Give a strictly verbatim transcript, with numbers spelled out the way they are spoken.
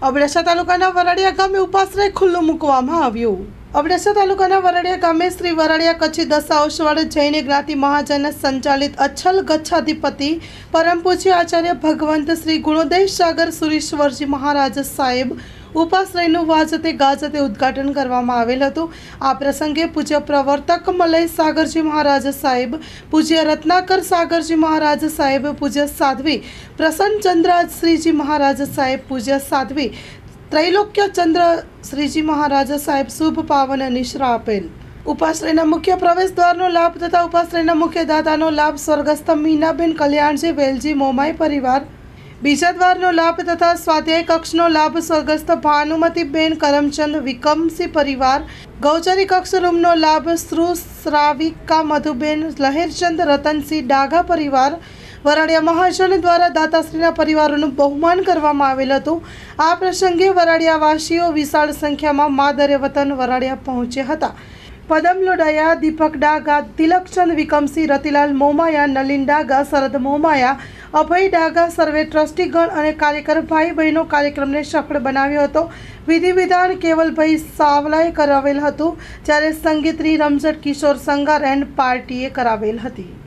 અબડાસા તાલુકાના વરાડિયા ગામે ઉપાશ્રય ખુલ્લું મૂકવામાં આવ્યું। અબડાસા તાલુકાના વરાડિયા ગામે શ્રી વરાડિયા કચ્છી દશાવશવાળ જૈન જ્ઞાતિ મહાજન સંચાલિત અચ્છલ ગચ્છાધિપતિ પરમ પૂજ્ય આચાર્ય ભગવંત શ્રી ગુણોદય સાગર સુરેશ્વરજી મહારાજ સાહેબ ઉપાશ્રયનું વાજતે ગાજતે ઉદ્ઘાટન કરવામાં આવેલ હતું। આ પ્રસંગે પૂજ્ય પ્રવર્તક મલય સાગરજી મહારાજ સાહેબ, પૂજ્ય રત્નાકર સાગરજી મહારાજ સાહેબ, પૂજ્ય સાધ્વી પ્રસન્નચંદ્ર શ્રીજી મહારાજ સાહેબ, પૂજ્ય સાધ્વી ત્રૈલોક્ય ચંદ્ર શ્રીજી મહારાજ સાહેબ શુભ પાવન નિશ્રા આપેલ। ઉપાશ્રયના મુખ્ય પ્રવેશ દ્વારનો લાભ તથા ઉપાશ્રયના મુખ્ય દાતાનો લાભ સ્વર્ગસ્થ મીનાબેન કલ્યાણજી વેલજી મોમાઈ પરિવાર, બીજા દ્વારનો લાભ તથા સ્વાધ્યાય કક્ષનો લાભ સ્વર્ગસ્થ ભાનુમતીબેન કરમચંદ વિકમસી પરિવાર, ગૌચરી કક્ષ રૂમનો લાભ શ્રુ શ્રાવિકા મધુબેન લહેરચંદ રતનસિંહ ડાઘા પરિવાર, વરાડિયા મહાજન દ્વારા દાતાશ્રીના પરિવારોનું બહુમાન કરવામાં આવેલ હતું। આ પ્રસંગે વરાડિયાવાસીઓ વિશાળ સંખ્યામાં માદરે વતન વરાડિયા પહોંચ્યા હતા। પદમ લોડાયા, દીપક ડાગા, તિલકચંદ વિકમસિંહ, રતિલાલ મોમાયા, નલિન ડાગા, શરદ મોમાયા, અભય ડાગા સર્વે ટ્રસ્ટીગણ અને કાર્યકર ભાઈ બહેનો કાર્યક્રમને સફળ બનાવ્યો હતો। વિધિ વિધાન કેવલભાઈ સાવલાએ કરાવેલ હતું, જ્યારે સંગીતની રમઝટ કિશોર સંગાર એન્ડ પાર્ટીએ કરાવેલ હતી।